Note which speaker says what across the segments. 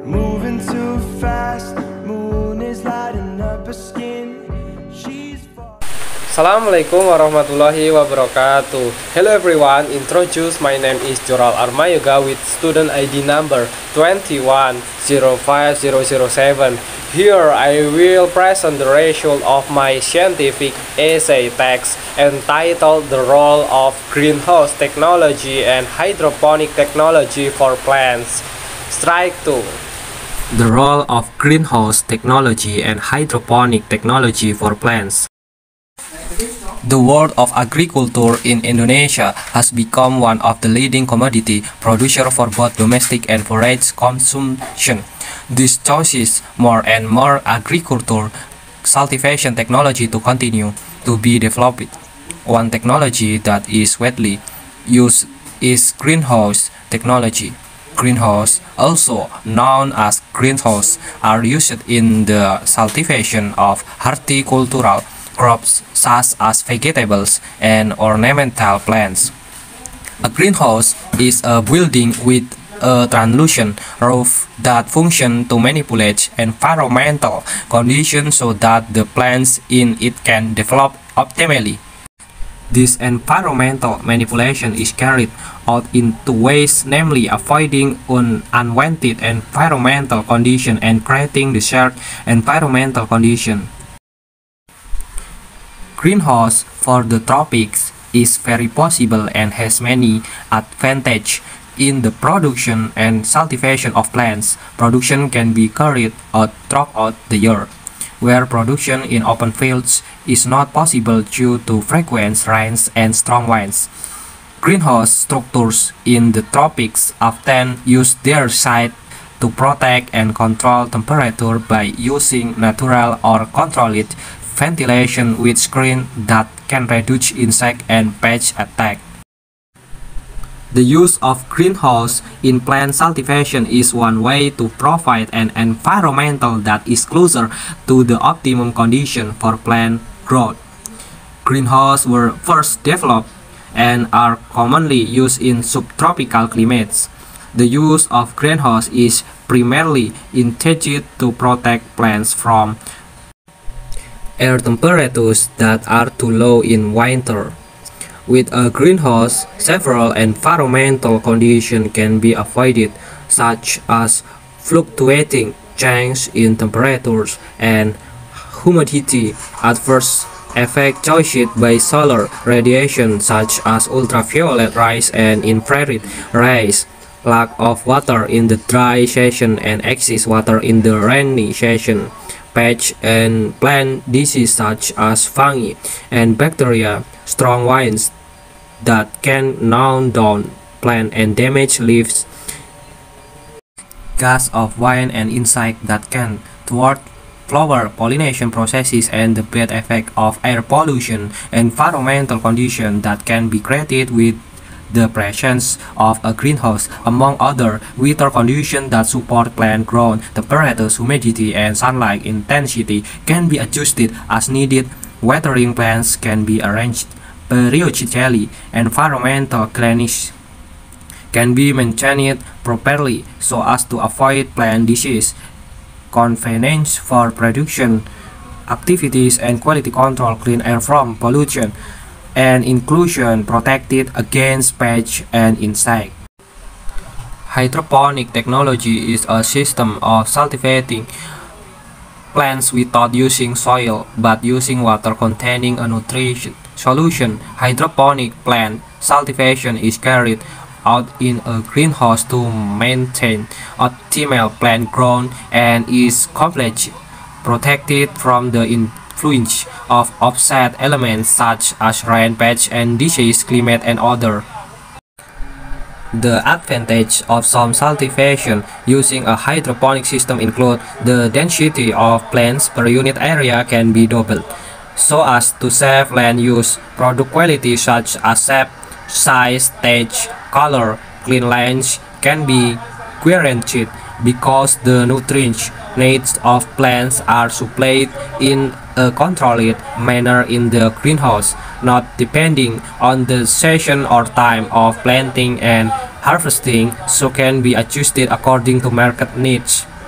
Speaker 1: moving too fast. Moon is lighting up her skin.
Speaker 2: Assalamualaikum warahmatullahi wabarakatuh. Hello everyone, introduce my name is Joral Armayoga with student ID number 2105007. Here I will present the result of my scientific essay text entitled The Role of Greenhouse Technology and Hydroponic Technology for Plants. Strike 2. The role of greenhouse technology and hydroponic technology for plants. The world of agriculture in Indonesia has become one of the leading commodity producer for both domestic and foreign consumption. This chooses more and more agriculture cultivation technology to continue to be developed. One technology that is widely used is greenhouse technology. Greenhouse, also known as greenhouse, are used in the cultivation of horticultural crops such as vegetables and ornamental plants. A greenhouse is a building with a translucent roof that functions to manipulate environmental conditions so that the plants in it can develop optimally. This environmental manipulation is carried out in two ways, namely avoiding unwanted environmental conditions and creating desired environmental conditions. Greenhouse for the tropics is very possible and has many advantages in the production and cultivation of plants. Production can be carried out throughout the year, where production in open fields is not possible due to frequent rains and strong winds. Greenhouse structures in the tropics often use their site to protect and control temperature by using natural or controlled ventilation with screen that can reduce insect and pest attack. The use of greenhouse in plant cultivation is one way to provide an environment that is closer to the optimum condition for plant growth. Greenhouses were first developed and are commonly used in subtropical climates. The use of greenhouse is primarily intended to protect plants from air temperatures that are too low in winter. With a greenhouse, several environmental conditions can be avoided, such as fluctuating change in temperatures and humidity, adverse effects caused by solar radiation such as ultraviolet rays and infrared rays, lack of water in the dry season and excess water in the rainy season, pest and plant disease such as fungi and bacteria, strong winds that can gnaw down plant and damage leaves, gas of wind and insect that can thwart flower pollination processes, and the bad effect of air pollution, environmental conditions that can be created with the presence of a greenhouse, among other weather conditions that support plant growth. Temperatures, humidity, and sunlight intensity can be adjusted as needed. Watering plants can be arranged periodically. Environmental cleanliness can be maintained properly so as to avoid plant disease. Convenience for production activities and quality control, clean air from pollution, and inclusion protected against pests and insects. Hydroponic technology is a system of cultivating plants without using soil but using water containing a nutrition solution. Hydroponic plant cultivation is carried out in a greenhouse to maintain optimal plant growth and is completely protected from the influence of offset elements such as rain, pest and disease, climate and other. The advantage of some cultivation using a hydroponic system include the density of plants per unit area can be doubled, so as to save land use. Product quality such as shape, size, stage, color, cleanliness can be guaranteed because the nutrient needs of plants are supplied in a controlled manner in the greenhouse, not depending on the season or time of planting and harvesting, so can be adjusted according to market needs.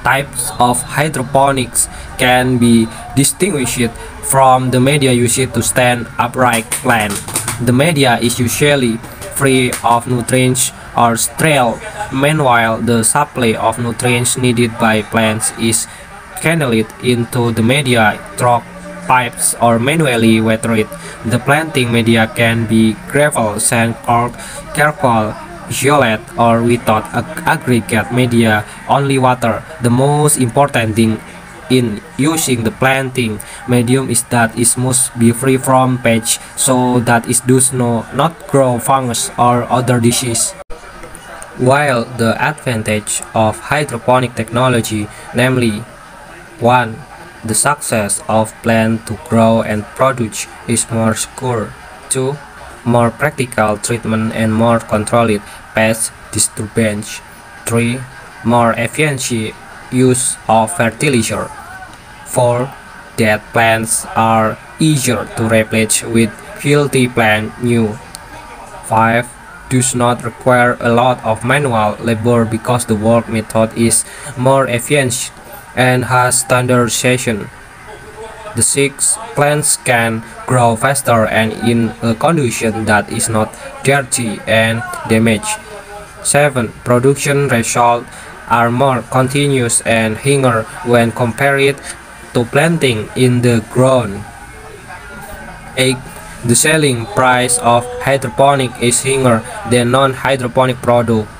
Speaker 2: types of hydroponics can be distinguished from the media used to stand upright plant. The media is usually free of nutrients or sterile. Meanwhile, the supply of nutrients needed by plants is channeled into the media through pipes or manually watered. The planting media can be gravel, sand, cork, charcoal, gillette, or without aggregate media, only water. The most important thing in using the planting medium is that it must be free from pH so that it does not grow fungus or other disease. While the advantage of hydroponic technology, namely 1. The success of plant to grow and produce is more secure. 2. More practical treatment and more controlled pest disturbance. 3. More efficient use of fertilizer. 4. That plants are easier to replace with healthy plant new. 5. Does not require a lot of manual labor because the work method is more efficient and has standardization. The 6. Plants can grow faster and in a condition that is not dirty and damaged. 7. Production results are more continuous and higher when compared to planting in the ground. 8. The selling price of hydroponic is higher than non-hydroponic product.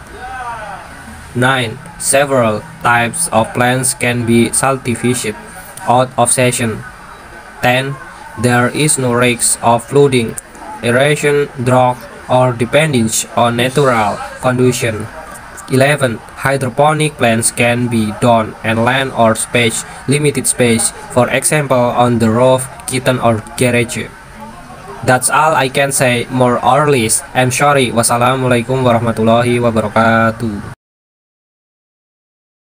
Speaker 2: 9. Several types of plants can be self-sufficient out of season. 10. There is no risk of flooding, erosion, drought, or dependence on natural conditions. 11. Hydroponic plants can be done on land or space, limited space, for example on the roof, kitchen, or garage. That's all I can say, more or less. I'm sorry. Wassalamualaikum warahmatullahi wabarakatuh.